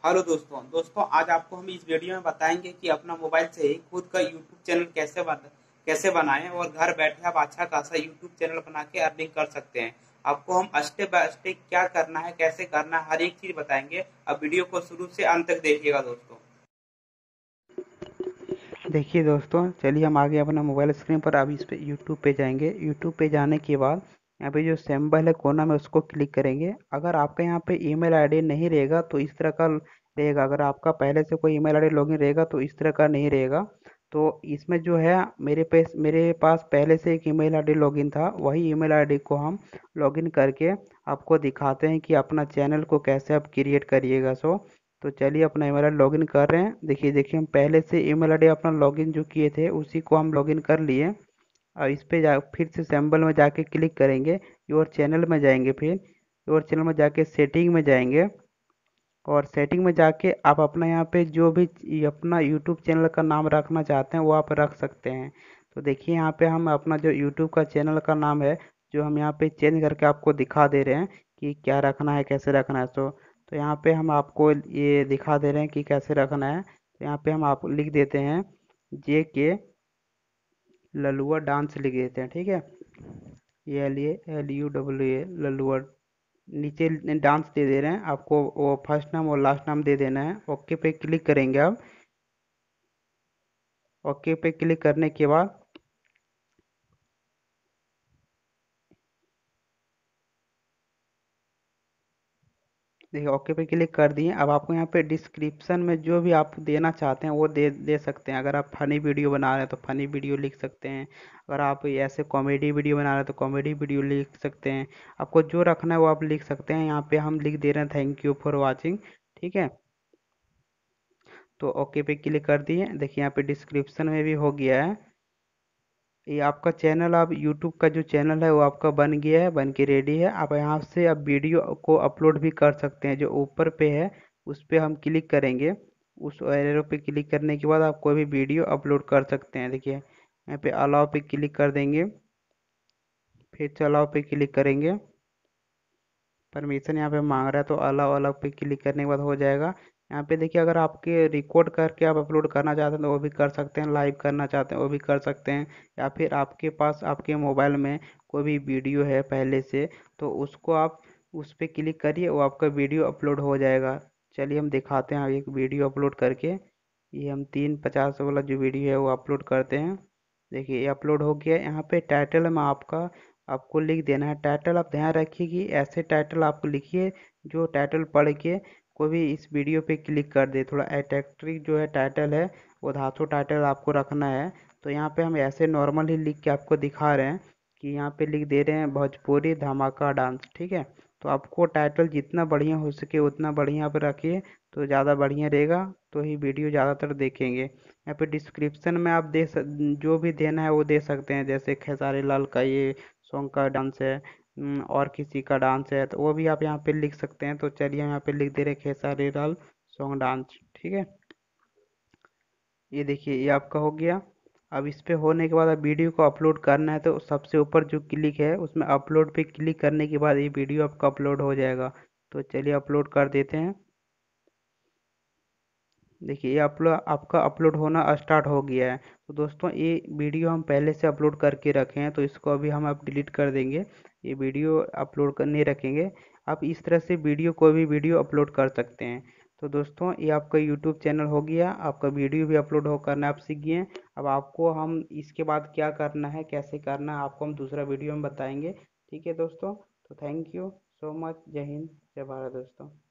Hello दोस्तों आज आपको हम इस वीडियो में बताएंगे कि अपना मोबाइल से ही खुद का यूट्यूब चैनल कैसे बनाएं और घर बैठे आप अच्छा खासा यूट्यूब चैनल बना के अर्निंग कर सकते हैं। आपको हम स्टेप बाय स्टेप क्या करना है, कैसे करना है, हर एक चीज बताएंगे। अब वीडियो को शुरू से अंत तक देखिएगा दोस्तों। देखिए दोस्तों, चलिए हम आगे अपना मोबाइल स्क्रीन पर अब इस पे यूट्यूब पे जाएंगे। यूट्यूब पे जाने के बाद यहाँ पे जो सिंबल है कोना में उसको क्लिक करेंगे। अगर आपका यहाँ पे ईमेल आईडी नहीं रहेगा तो इस तरह का रहेगा। अगर आपका पहले से कोई ईमेल आईडी लॉगिन रहेगा तो इस तरह का नहीं रहेगा। तो इसमें जो है मेरे पास पहले से एक ईमेल आईडी लॉगिन था। वही ईमेल आईडी को हम लॉगिन करके आपको दिखाते हैं कि अपना चैनल को कैसे आप क्रिएट करिएगा। तो चलिए अपना ईमेल आई डी लॉगिन कर रहे हैं। देखिए हम पहले से ईमेल आईडी अपना लॉगिन जो किए थे उसी को हम लॉगिन कर लिए। और इस पे जा फिर से सिंबल में जाके क्लिक करेंगे। योर चैनल में जाएंगे। फिर योर चैनल में जाके सेटिंग में जाएंगे। और सेटिंग में जाके आप अपना यहाँ पे जो भी अपना यूट्यूब चैनल का नाम रखना चाहते हैं वो आप रख सकते हैं। तो देखिए यहाँ पे हम अपना जो यूट्यूब का चैनल का नाम है जो हम यहाँ पे चेंज करके आपको दिखा दे रहे हैं कि क्या रखना है, कैसे रखना है। तो यहाँ पे हम आपको ये दिखा दे रहे हैं कि कैसे रखना है। तो यहाँ पे हम आप लिख देते हैं JK ललुआ डांस लिख देते हैं, ठीक है। LALUWA ललुआ। नीचे डांस दे दे रहे हैं आपको। वो फर्स्ट नाम और लास्ट नाम दे देना है। ओके पे क्लिक करेंगे आप। ओके पे क्लिक करने के बाद देखिए ओके पे क्लिक कर दिए। अब आपको यहाँ पे डिस्क्रिप्शन में जो भी आप देना चाहते हैं वो दे दे सकते हैं। अगर आप फनी वीडियो बना रहे हैं तो फनी वीडियो लिख सकते हैं। अगर आप ऐसे कॉमेडी वीडियो बना रहे हैं तो कॉमेडी वीडियो लिख सकते हैं। आपको जो रखना है वो आप लिख सकते हैं। यहाँ पे हम लिख दे रहे हैं थैंक यू फॉर वॉचिंग, ठीक है। तो ओके पे क्लिक कर दिए। देखिए यहाँ पे डिस्क्रिप्शन में भी हो गया है। ये आपका चैनल, आप यूट्यूब का जो चैनल है वो आपका बन गया है, बन के रेडी है। आप यहाँ से अब वीडियो को अपलोड भी कर सकते हैं। जो ऊपर पे है उस पे हम क्लिक करेंगे। उस एरो पे क्लिक करने के बाद आप कोई भी वीडियो अपलोड कर सकते हैं। देखिए यहाँ पे अलाउ पे क्लिक कर देंगे। फिर से अलाउ पे क्लिक करेंगे। परमिशन यहाँ पे मांग रहा है तो अलाउ अलाउ पे क्लिक करने के बाद हो जाएगा। यहाँ पे देखिए अगर आपके रिकॉर्ड करके आप अपलोड करना चाहते हैं तो वो भी कर सकते हैं। लाइव करना चाहते हैं वो भी कर सकते हैं। या फिर आपके पास आपके मोबाइल में कोई भी वीडियो है पहले से तो उसको आप उस पर क्लिक करिए, वो आपका वीडियो अपलोड हो जाएगा। चलिए हम दिखाते हैं एक वीडियो अपलोड करके। ये हम 350 वाला जो वीडियो है वो अपलोड करते हैं। देखिए ये अपलोड हो गया। यहाँ पे टाइटल में आपको लिख देना है। टाइटल आप ध्यान रखिए कि ऐसे टाइटल आपको लिखिए जो टाइटल पढ़ के कोई भी इस वीडियो पे क्लिक कर दे। थोड़ा अट्रैक्टिव जो है टाइटल है वो धांसू टाइटल आपको रखना है। तो यहाँ पे हम ऐसे नॉर्मल ही लिख के आपको दिखा रहे हैं कि यहाँ पे लिख दे रहे हैं भोजपुरी धमाका डांस, ठीक है। तो आपको टाइटल जितना बढ़िया हो सके उतना बढ़िया आप रखिए तो ज़्यादा बढ़िया रहेगा। तो ही वीडियो ज़्यादातर देखेंगे। यहाँ पे डिस्क्रिप्शन में आप जो भी देना है वो दे सकते हैं। जैसे खेसारी लाल का ये सॉन्ग का डांस है, और किसी का डांस है तो वो भी आप यहाँ पे लिख सकते हैं। तो चलिए हम यहाँ पे लिख दे रहे हैं खेसारी लाल सॉन्ग डांस, ठीक है। ये देखिए ये आपका हो गया। अब इस पे होने के बाद अब वीडियो को अपलोड करना है तो सबसे ऊपर जो क्लिक है उसमें अपलोड पे क्लिक करने के बाद ये वीडियो आपका अपलोड हो जाएगा। तो चलिए अपलोड कर देते हैं। देखिए ये अपलोड आपका अपलोड होना स्टार्ट हो गया है। तो दोस्तों ये वीडियो हम पहले से अपलोड करके रखे हैं तो इसको अभी हम अब डिलीट कर देंगे। ये वीडियो अपलोड करने रखेंगे। आप इस तरह से वीडियो कोई भी वीडियो अपलोड कर सकते हैं। तो दोस्तों ये आपका यूट्यूब चैनल हो गया। आपका वीडियो भी अपलोड हो करना आप सीख गए। अब आपको हम इसके बाद क्या करना है, कैसे करना है, आपको हम दूसरा वीडियो में बताएंगे, ठीक है दोस्तों। तो थैंक यू सो मच। जय हिंद, जय भारत दोस्तों।